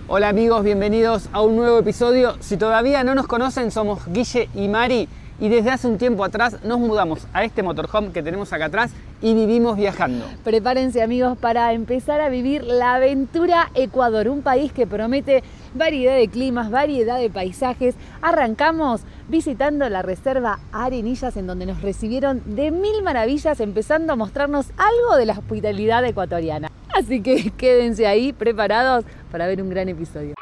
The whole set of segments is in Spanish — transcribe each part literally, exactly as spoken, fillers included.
Hola amigos, bienvenidos a un nuevo episodio. Si todavía no nos conocen, somos Guille y Mari y desde hace un tiempo atrás nos mudamos a este motorhome que tenemos acá atrás y vivimos viajando. Prepárense amigos para empezar a vivir la aventura Ecuador, un país que promete variedad de climas, variedad de paisajes. Arrancamos visitando la reserva Arenillas, en donde nos recibieron de mil maravillas, empezando a mostrarnos algo de la hospitalidad ecuatoriana. Así que quédense ahí preparados para ver un gran episodio.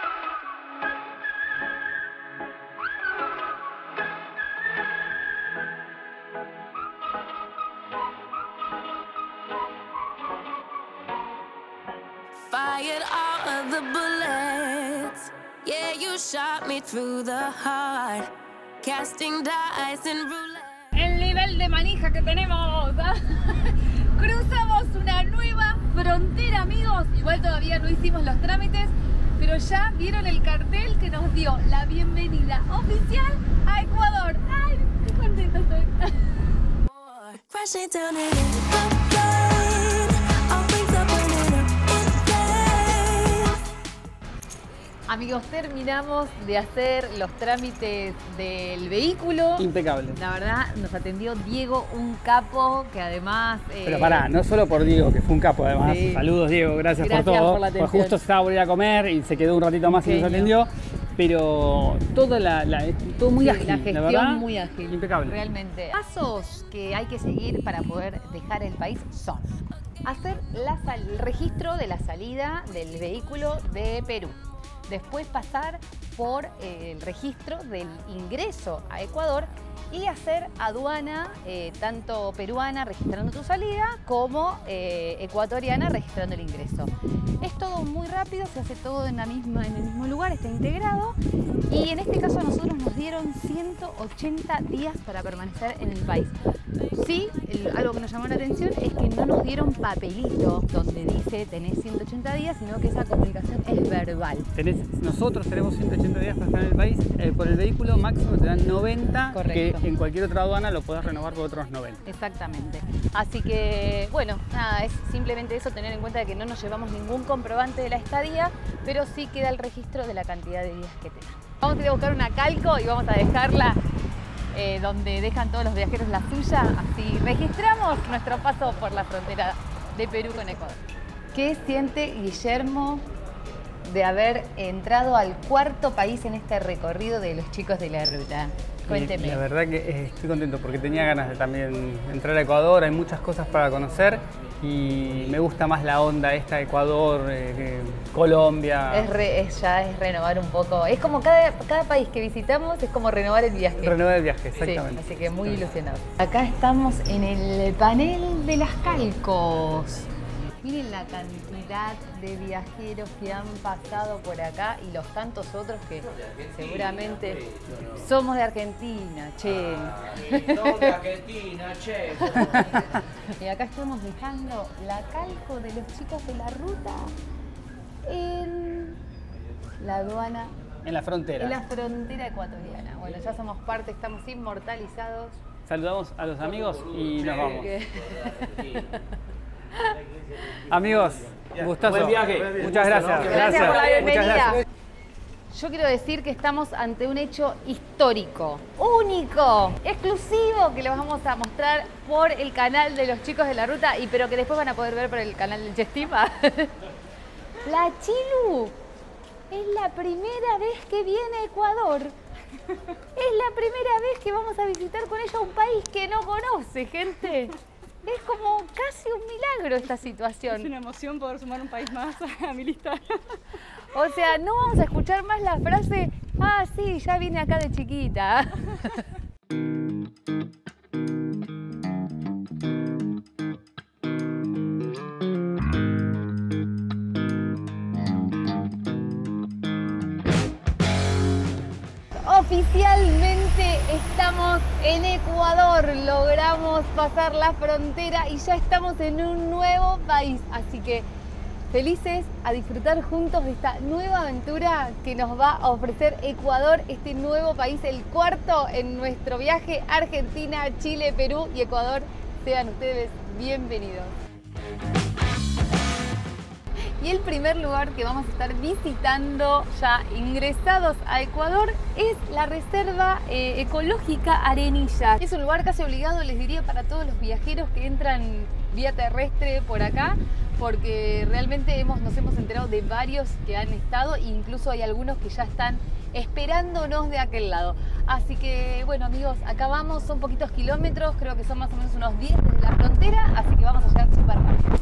Fired all of the bullets. Yeah, you shot me through the heart. Casting dice and roulette. El nivel de manija que tenemos. Cruzamos una nueva frontera, amigos. Igual todavía no hicimos los trámites, pero ya vieron el cartel que nos dio la bienvenida oficial a Ecuador. ¡Ay, qué contenta estoy! Crashing down in the plane. All things up and in a Amigos, terminamos de hacer los trámites del vehículo. Impecable. La verdad, nos atendió Diego, un capo que además... Eh... Pero pará, no solo por Diego, que fue un capo además. Sí. Saludos Diego, gracias, Gracias por todo. por la atención. Pues justo se estaba por ir a comer y se quedó un ratito más y nos atendió. Pero toda la, la, todo muy Sí, ágil, la gestión verdad, muy ágil. Impecable. Realmente. Pasos que hay que seguir para poder dejar el país son hacer la sal, el registro de la salida del vehículo de Perú. Después pasar por eh, el registro del ingreso a Ecuador y hacer aduana, eh, tanto peruana registrando tu salida como eh, ecuatoriana registrando el ingreso. Es todo muy rápido, se hace todo en, la misma, en el mismo lugar, está integrado y en este caso a nosotros nos dieron ciento ochenta días para permanecer en el país. Sí, el, algo que nos llamó la atención es que no nos dieron papelito donde dice tenés ciento ochenta días, sino que esa comunicación es verbal. Tenés, nosotros tenemos ciento ochenta días para estar en el país, eh, por el vehículo máximo te dan noventa, Correcto. Que en cualquier otra aduana lo podés renovar por otros noventa. Exactamente. Así que, bueno, nada, es simplemente eso, tener en cuenta de que no nos llevamos ningún comprobante de la estadía, pero sí queda el registro de la cantidad de días que te dan. Vamos a ir a buscar una calco y vamos a dejarla eh, donde dejan todos los viajeros la suya, así registramos nuestro paso por la frontera de Perú con Ecuador. ¿Qué siente Guillermo de haber entrado al cuarto país en este recorrido de los chicos de la ruta? Cuénteme. Y la verdad que eh, estoy contento porque tenía ganas de también entrar a Ecuador, hay muchas cosas para conocer y me gusta más la onda esta de Ecuador, eh, que Colombia. Es, re, es ya es renovar un poco, es como cada, cada país que visitamos es como renovar el viaje. Renovar el viaje, exactamente. Sí, así que muy ilusionados. Acá estamos en el panel de las calcos. Miren la cantidad de viajeros que han pasado por acá y los tantos otros que seguramente somos de Argentina, che. Somos de Argentina, che. Y acá estamos dejando la calco de los chicos de la ruta en la aduana. En la frontera. En la frontera ecuatoriana. Bueno, ya somos parte, estamos inmortalizados. Saludamos a los amigos y nos vamos. Que- Amigos, gustazo. Buen viaje. Muchas gracias. Gracias por la Muchas bienvenida. gracias. Yo quiero decir que estamos ante un hecho histórico, único, exclusivo, que les vamos a mostrar por el canal de los chicos de la ruta, y pero que después van a poder ver por el canal del Chestima. La Chilu es la primera vez que viene a Ecuador. Es la primera vez que vamos a visitar con ella un país que no conoce, gente. Es como casi un milagro esta situación. Es una emoción poder sumar un país más a mi lista. O sea, no vamos a escuchar más la frase, ah, sí, ya vine acá de chiquita. Oficialmente estamos en Ecuador, logramos pasar la frontera y ya estamos en un nuevo país, así que felices a disfrutar juntos de esta nueva aventura que nos va a ofrecer Ecuador, este nuevo país, el cuarto en nuestro viaje Argentina, Chile, Perú y Ecuador. Sean ustedes bienvenidos. Y el primer lugar que vamos a estar visitando ya ingresados a Ecuador es la Reserva eh, Ecológica Arenilla. Es un lugar casi obligado, les diría, para todos los viajeros que entran vía terrestre por acá, porque realmente hemos, nos hemos enterado de varios que han estado e incluso hay algunos que ya están esperándonos de aquel lado. Así que bueno amigos, acá vamos, son poquitos kilómetros, creo que son más o menos unos diez desde la frontera, así que vamos a llegar súper rápido.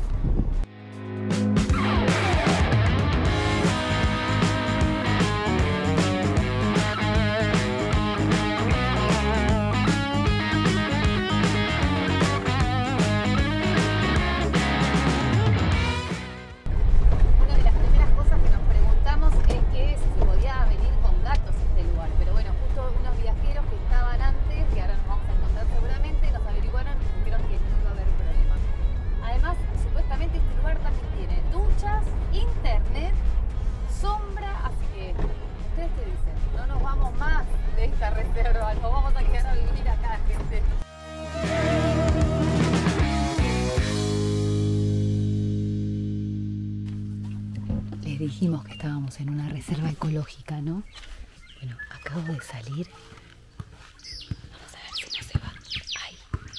Dijimos que estábamos en una reserva ecológica, ¿no? Bueno, acabo de salir. Vamos a ver si no se va. Ahí.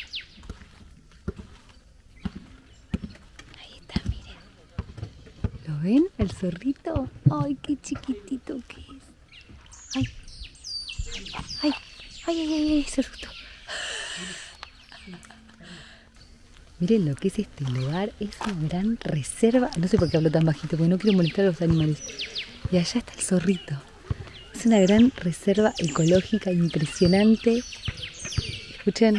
Ahí está, miren. ¿Lo ven? El zorrito. Ay, qué chiquitito que es. Ay. Ay, ay, ay, ay, ay, se asustó. Miren lo que es este lugar, es una gran reserva. No sé por qué hablo tan bajito, porque no quiero molestar a los animales. Y allá está el zorrito. Es una gran reserva ecológica impresionante. Escuchen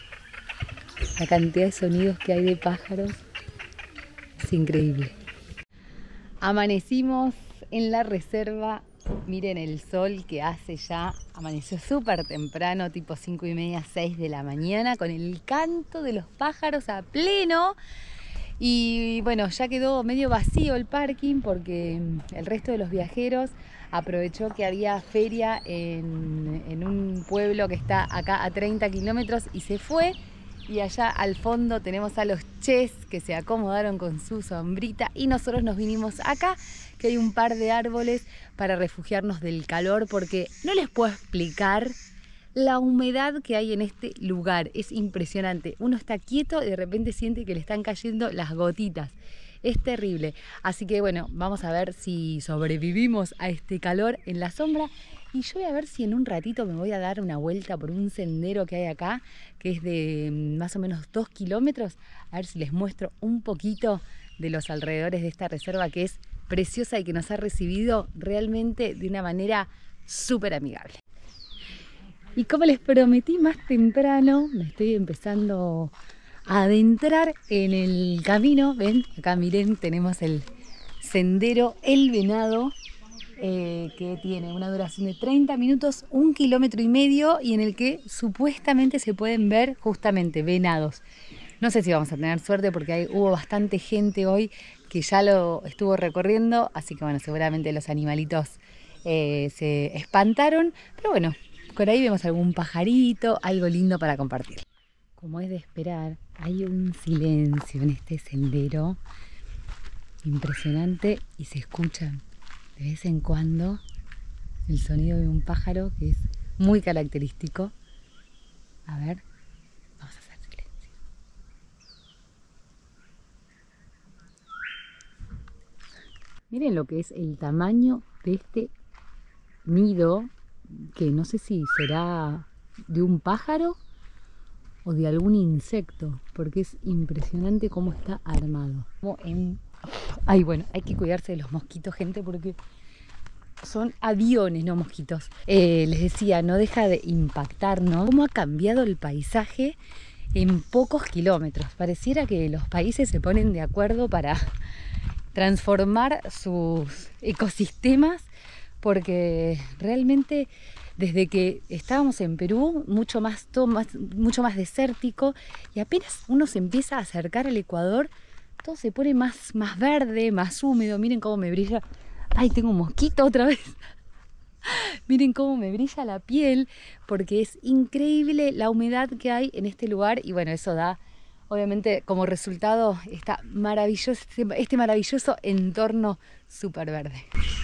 la cantidad de sonidos que hay de pájaros. Es increíble. Amanecimos en la reserva. Miren el sol que hace ya, amaneció súper temprano, tipo cinco y media, seis de la mañana, con el canto de los pájaros a pleno. Y bueno, ya quedó medio vacío el parking porque el resto de los viajeros aprovechó que había feria en, en un pueblo que está acá a treinta kilómetros y se fue. Y allá al fondo tenemos a los ches que se acomodaron con su sombrita y nosotros nos vinimos acá, que hay un par de árboles para refugiarnos del calor, porque no les puedo explicar la humedad que hay en este lugar. Es impresionante. Uno está quieto y de repente siente que le están cayendo las gotitas. Es terrible. Así que bueno, vamos a ver si sobrevivimos a este calor en la sombra. Y yo voy a ver si en un ratito me voy a dar una vuelta por un sendero que hay acá, que es de más o menos dos kilómetros. A ver si les muestro un poquito de los alrededores de esta reserva, que es preciosa y que nos ha recibido realmente de una manera súper amigable. Y como les prometí más temprano, me estoy empezando a adentrar en el camino. Ven, acá miren, tenemos el sendero El Venado, eh, que tiene una duración de treinta minutos, un kilómetro y medio, y en el que supuestamente se pueden ver justamente venados. No sé si vamos a tener suerte porque hay, hubo bastante gente hoy que ya lo estuvo recorriendo, así que bueno, seguramente los animalitos eh, se espantaron, pero bueno, por ahí vemos algún pajarito, algo lindo para compartir. Como es de esperar, hay un silencio en este sendero impresionante y se escucha de vez en cuando el sonido de un pájaro que es muy característico. A ver, vamos a hacer silencio. Miren lo que es el tamaño de este nido, que no sé si será de un pájaro o de algún insecto, porque es impresionante cómo está armado. Como en... Ay, bueno, hay que cuidarse de los mosquitos, gente, porque son aviones, no mosquitos. Eh, les decía, no deja de impactar, ¿no? Cómo ha cambiado el paisaje en pocos kilómetros. Pareciera que los países se ponen de acuerdo para transformar sus ecosistemas, porque realmente desde que estábamos en Perú, mucho más, todo más, mucho más desértico, y apenas uno se empieza a acercar al Ecuador, todo se pone más, más verde, más húmedo. Miren cómo me brilla. ¡Ay, tengo un mosquito otra vez! Miren cómo me brilla la piel, porque es increíble la humedad que hay en este lugar, y bueno, eso da obviamente como resultado esta maravilloso, este maravilloso entorno súper verde.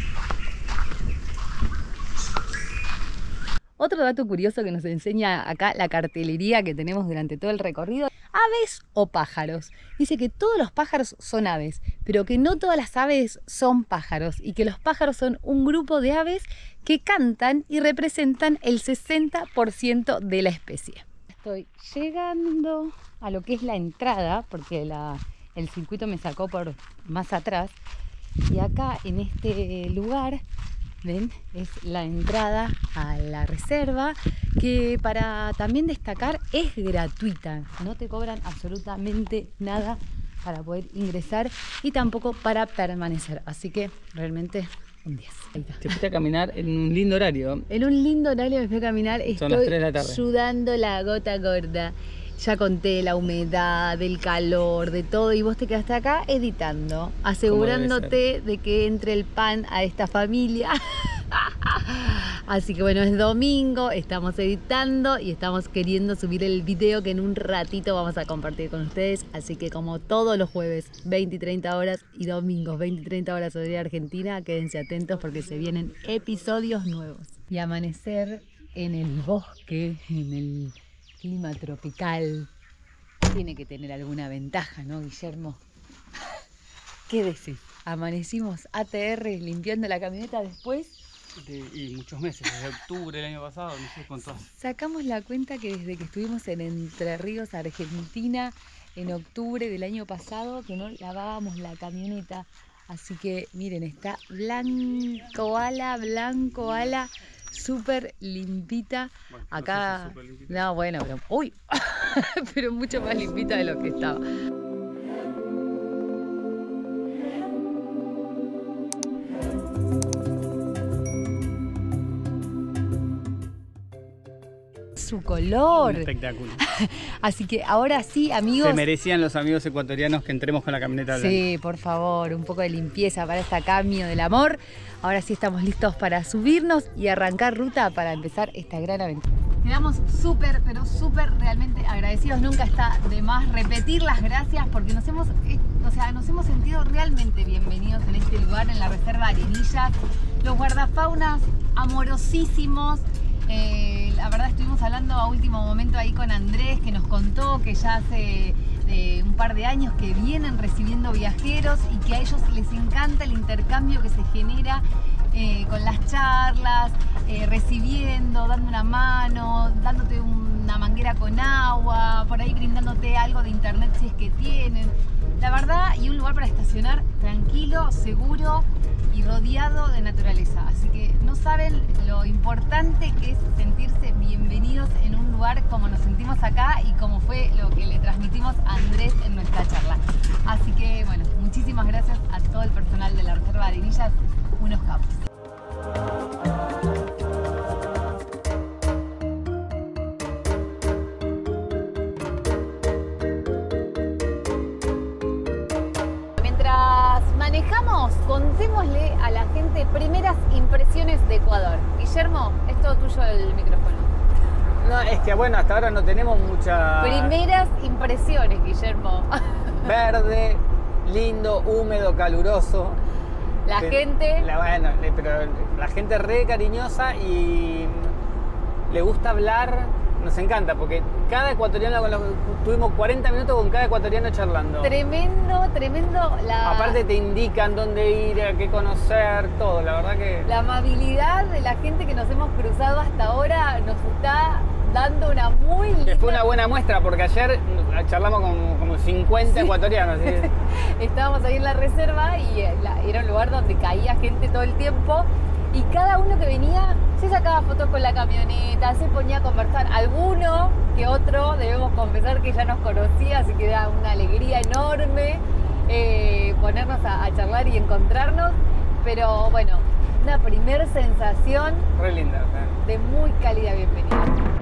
Otro dato curioso que nos enseña acá la cartelería que tenemos durante todo el recorrido: aves o pájaros. Dice que todos los pájaros son aves, pero que no todas las aves son pájaros y que los pájaros son un grupo de aves que cantan y representan el sesenta por ciento de la especie. Estoy llegando a lo que es la entrada, porque la, el circuito me sacó por más atrás, y acá en este lugar, ven, es la entrada a la reserva, que para también destacar es gratuita, no te cobran absolutamente nada para poder ingresar y tampoco para permanecer, así que realmente un diez. Te fuiste a caminar en un lindo horario. En un lindo horario me fui a caminar, Son las tres de la tarde. Estoy sudando la gota gorda. Ya conté la humedad, del calor, de todo, y vos te quedaste acá editando, asegurándote de que entre el pan a esta familia. Así que bueno, es domingo, estamos editando y estamos queriendo subir el video que en un ratito vamos a compartir con ustedes. Así que como todos los jueves, veinte y treinta horas, y domingos, veinte y treinta horas horaria Argentina, quédense atentos porque se vienen episodios nuevos. Y amanecer en el bosque, en el clima tropical, tiene que tener alguna ventaja, ¿no, Guillermo? ¿Qué decís? Amanecimos A T R limpiando la camioneta después De, y muchos meses, desde octubre del año pasado, no sé cuánto hace. Sacamos la cuenta que desde que estuvimos en Entre Ríos, Argentina, en octubre del año pasado, que no lavábamos la camioneta. Así que miren, está blanco ala, blanco ala, súper limpita. Bueno, acá, no sé si súper limpita. no, bueno, pero, uy, pero mucho más limpita de lo que estaba. Su color. Un espectáculo. Así que ahora sí, amigos. Se merecían los amigos ecuatorianos que entremos con la camioneta blanca. Sí, por favor, un poco de limpieza para este cambio del amor. Ahora sí estamos listos para subirnos y arrancar ruta para empezar esta gran aventura. Quedamos súper, pero súper realmente agradecidos. Nunca está de más repetir las gracias porque nos hemos, eh, o sea, nos hemos sentido realmente bienvenidos en este lugar, en la Reserva Arenillas. Los guardafaunas amorosísimos. Eh, la verdad estuvimos hablando a último momento ahí con Andrés, que nos contó que ya hace eh, un par de años que vienen recibiendo viajeros y que a ellos les encanta el intercambio que se genera eh, con las charlas, eh, recibiendo, dando una mano, dándote una manguera con agua, por ahí brindándote algo de internet si es que tienen. La verdad, y un lugar para estacionar tranquilo, seguro y rodeado de naturaleza. Así que no saben lo importante que es sentirse bienvenidos en un lugar como nos sentimos acá y como fue lo que le transmitimos a Andrés en nuestra charla. Así que bueno, muchísimas gracias a todo el personal de la Reserva Arenillas, unos capos. Manejamos, contémosle a la gente primeras impresiones de Ecuador. Guillermo, es todo tuyo el micrófono. No, es que bueno, hasta ahora no tenemos mucha... Primeras impresiones, Guillermo. Verde, lindo, húmedo, caluroso. La Pero- gente... La, bueno, le- pero la gente re cariñosa y le gusta hablar, nos encanta, porque cada ecuatoriano, con lo- tuvimos cuarenta minutos con cada ecuatoriano charlando. Tremendo, tremendo la... Aparte te indican dónde ir, a qué conocer, todo, la verdad que... La amabilidad de la gente que nos hemos cruzado hasta ahora nos está dando una muy linda... Fue una buena muestra, porque ayer charlamos con como cincuenta ecuatorianos. ¿Sí? Estábamos ahí en la reserva y eh, la- era un lugar donde caía gente todo el tiempo y cada uno que venía se sacaba fotos con la camioneta, se ponía a conversar. Alguno que otro, debemos confesar que ya nos conocía, así que era una alegría enorme eh, ponernos a, a charlar y encontrarnos. Pero bueno, una primer sensación Re linda. ¿Sí? de muy cálida bienvenida.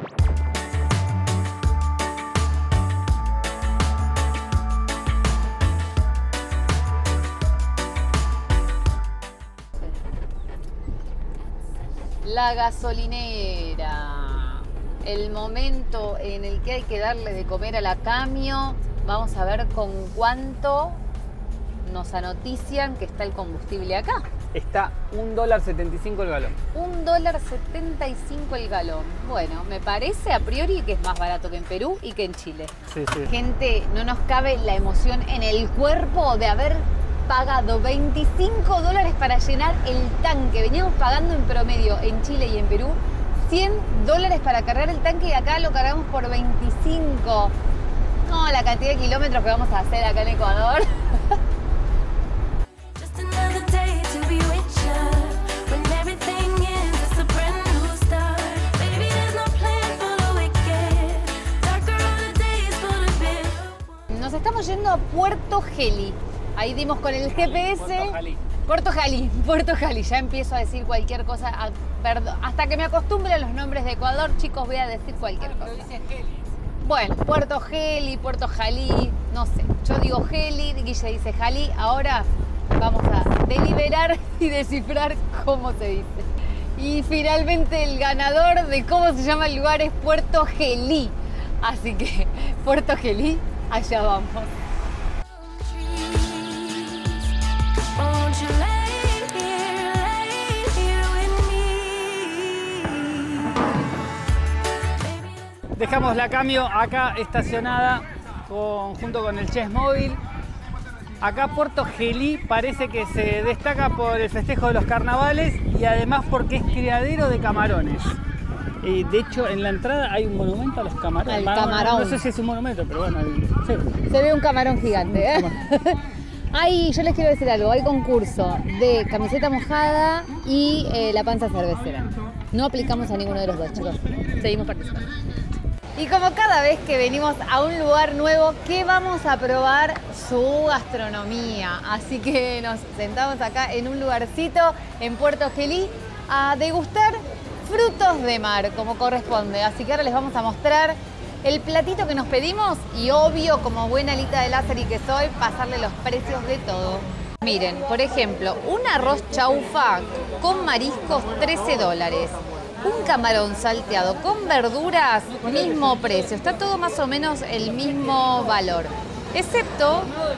La gasolinera, el momento en el que hay que darle de comer a la camio vamos a ver con cuánto nos anotician que está el combustible acá. Está un dólar setenta y cinco el galón. Un dólar setenta y cinco el galón. Bueno, me parece a priori que es más barato que en Perú y que en Chile. Sí, sí. Gente, no nos cabe la emoción en el cuerpo de haber pagado veinticinco dólares para llenar el tanque. Veníamos pagando en promedio en Chile y en Perú cien dólares para cargar el tanque y acá lo cargamos por veinticinco. No, la cantidad de kilómetros que vamos a hacer acá en Ecuador. Nos estamos yendo a Puerto Gelí. Ahí dimos con el G P S. Puerto Jalí. Puerto Jalí, Puerto Jalí. Ya empiezo a decir cualquier cosa. A, perdón, hasta que me acostumbre a los nombres de Ecuador, chicos, voy a decir cualquier cosa. Bueno, Puerto Gelí, Puerto Jalí, no sé. Yo digo Gelí, Guille dice Jalí. Ahora vamos a deliberar y descifrar cómo se dice. Y finalmente el ganador de cómo se llama el lugar es Puerto Gelí. Así que Puerto Gelí, allá vamos. Dejamos la cambio acá estacionada con, junto con el Chess Móvil. Acá Puerto Gelí parece que se destaca por el festejo de los carnavales y además porque es criadero de camarones. Y de hecho en la entrada hay un monumento a los camarones. Al Bueno, camarón. No sé si es un monumento, pero bueno, el- sí. Se ve un camarón gigante, ¿eh? Hay, yo les quiero decir algo, hay concurso de camiseta mojada y eh, la panza cervecera. No aplicamos a ninguno de los dos, chicos. Seguimos participando. Y como cada vez que venimos a un lugar nuevo, ¿qué vamos a probar? Su gastronomía. Así que nos sentamos acá en un lugarcito en Puerto Gelí a degustar frutos de mar, como corresponde. Así que ahora les vamos a mostrar el platito que nos pedimos y obvio, como buena alita de Lázaro que soy, pasarle los precios de todo. Miren, por ejemplo, un arroz chaufa con mariscos, trece dólares. Un camarón salteado con verduras, mismo precio. Está todo más o menos el mismo valor. Excepto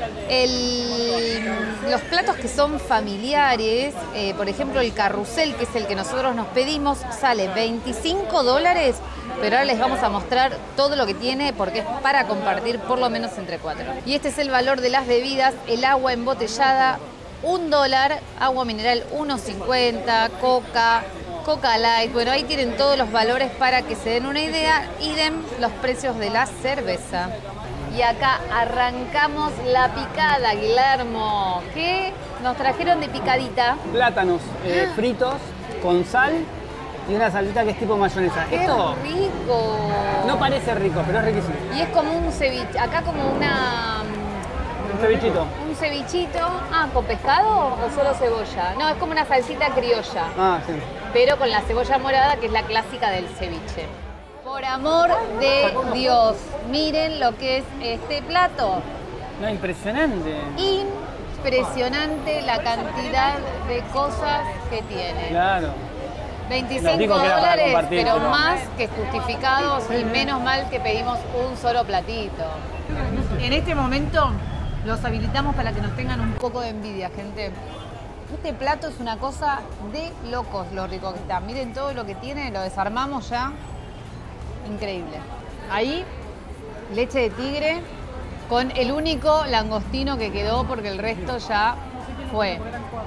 el, los platos que son familiares, eh, por ejemplo el carrusel, que es el que nosotros nos pedimos, sale veinticinco dólares, pero ahora les vamos a mostrar todo lo que tiene porque es para compartir por lo menos entre cuatro. Y este es el valor de las bebidas, el agua embotellada, un dólar, agua mineral uno cincuenta, coca, Coca Light. Bueno, ahí tienen todos los valores para que se den una idea. Idem los precios de la cerveza. Y acá arrancamos la picada, Guillermo. ¿Qué nos trajeron de picadita? Plátanos eh, fritos con sal y una salsita que es tipo mayonesa. ¡Qué Esto rico! no parece rico, pero es riquísimo. Y es como un ceviche. Acá como una... Un cevichito. Un cevichito. Ah, ¿con pescado o solo cebolla? No, es como una salsita criolla. Ah, sí. Pero con la cebolla morada, que es la clásica del ceviche. Por amor de Dios, miren lo que es este plato. No, impresionante. Impresionante la cantidad de cosas que tiene. Claro. Nos veinticinco dijo que era para dólares, compartir, pero pero- más que justificados y menos mal que pedimos un solo platito. En este momento los habilitamos para que nos tengan un poco de envidia, gente. Este plato es una cosa de locos lo rico que está. Miren todo lo que tiene, lo desarmamos ya. Increíble. Ahí, leche de tigre con el único langostino que quedó porque el resto ya fue.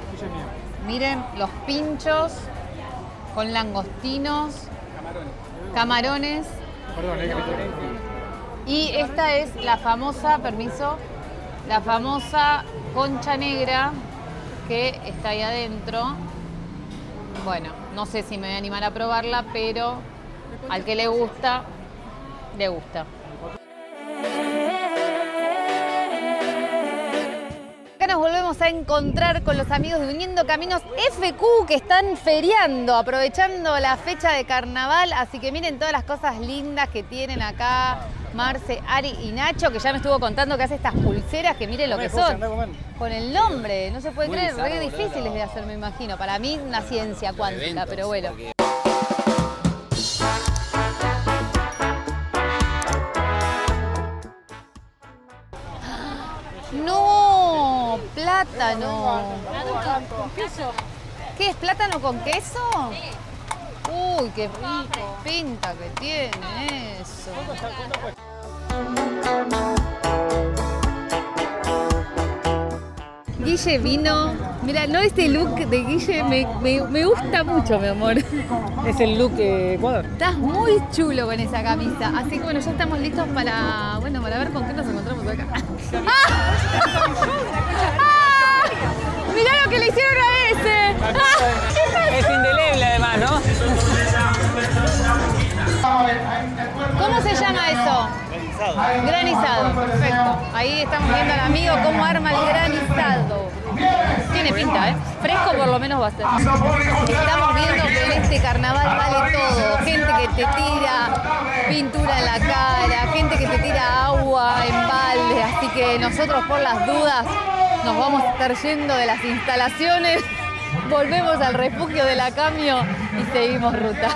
Miren los pinchos con langostinos, camarones. Y esta es la famosa, permiso, la famosa concha negra que está ahí adentro. Bueno, no sé si me voy a animar a probarla, pero al que le gusta, le gusta. Acá nos volvemos a encontrar con los amigos de Uniendo Caminos F Q que están feriando, aprovechando la fecha de carnaval. Así que miren todas las cosas lindas que tienen acá Marce, Ari y Nacho, que ya me estuvo contando que hace estas pulseras que miren lo que son. Con el nombre, no se puede creer, re difíciles de hacer, me imagino. Para mí una ciencia cuántica, pero bueno. plátano. Con queso. ¿Qué es plátano con queso? Uy, qué pinta que tiene eso. Guille vino. Mira, no, este look de Guille me, me, me gusta mucho, mi amor. Es el look eh, Ecuador. Estás muy chulo con esa camisa. Así que bueno, ya estamos listos para, bueno, para ver con qué nos encontramos acá. ¡Ah! ¡Ah! Mirá lo que le hicieron a ese. ¡Ah! Es indeleble además, ¿no? ¿Cómo se llama eso? Granizado. Granizado, perfecto. Ahí estamos viendo al amigo cómo arma el granizado. Tiene pinta, ¿eh? Fresco por lo menos va a ser. Estamos viendo que en este carnaval vale todo. Gente que te tira pintura en la cara, gente que te tira agua en balde. Así que nosotros por las dudas nos vamos a estar yendo de las instalaciones. Volvemos al refugio de la Camio y seguimos ruta.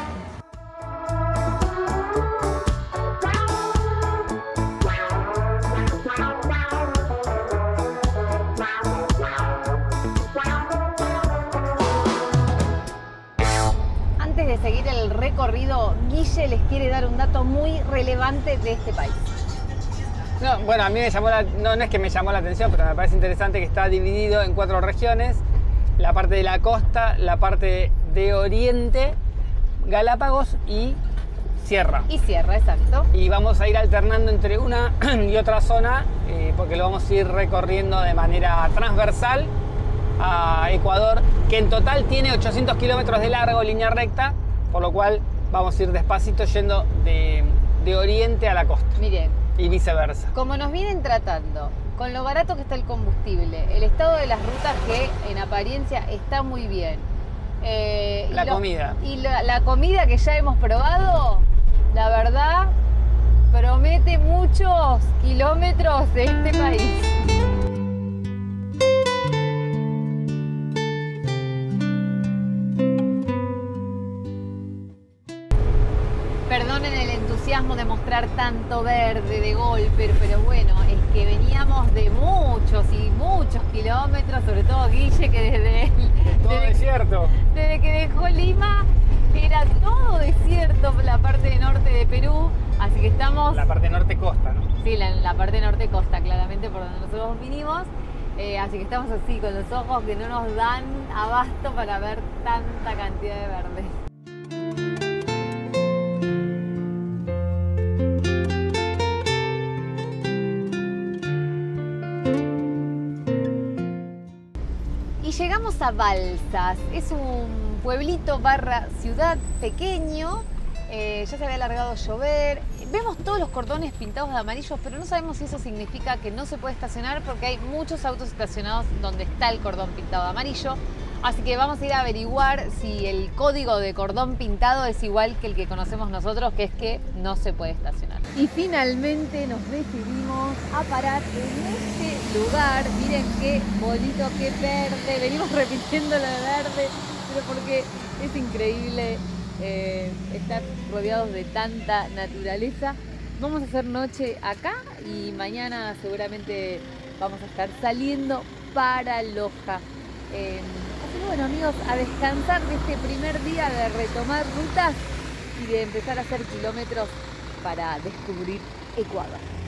Antes de seguir el recorrido, Guille les quiere dar un dato muy relevante de este país. No, bueno, a mí me llamó la, no, no es que me llamó la atención, pero me parece interesante que está dividido en cuatro regiones. La parte de la costa, la parte de oriente, Galápagos y Sierra. Y Sierra, exacto. Y vamos a ir alternando entre una y otra zona, eh, porque lo vamos a ir recorriendo de manera transversal a Ecuador, que en total tiene ochocientos kilómetros de largo, línea recta, por lo cual vamos a ir despacito yendo de, de oriente a la costa. Miren. Y viceversa. Como nos vienen tratando, con lo barato que está el combustible, el estado de las rutas que en apariencia está muy bien. Eh, la y lo, comida. Y la, la comida que ya hemos probado, la verdad, promete muchos kilómetros de este país. Perdonen el entusiasmo de mostrar tanto verde de golpe, pero bueno, es que veníamos de muchos y muchos kilómetros, sobre todo Guille, que desde, Todo desde, desierto. desde que dejó Lima era todo desierto la parte norte de Perú, así que estamos... La parte norte costa, ¿no? Sí, la, la parte norte costa, claramente, por donde nosotros vinimos. Eh, así que estamos así, con los ojos que no nos dan abasto para ver tanta cantidad de verde. Llegamos a Balsas, es un pueblito barra ciudad pequeño, eh, ya se había alargado llover, vemos todos los cordones pintados de amarillo, pero no sabemos si eso significa que no se puede estacionar porque hay muchos autos estacionados donde está el cordón pintado de amarillo, así que vamos a ir a averiguar si el código de cordón pintado es igual que el que conocemos nosotros, que es que no se puede estacionar. Y finalmente nos decidimos a parar en este lugar. Miren qué bonito, qué verde. Venimos repitiendo lo de verde, pero porque es increíble eh, estar rodeados de tanta naturaleza. Vamos a hacer noche acá y mañana seguramente vamos a estar saliendo para Loja. Eh, así que bueno, amigos, a descansar de este primer día de retomar rutas y de empezar a hacer kilómetros para descubrir Ecuador.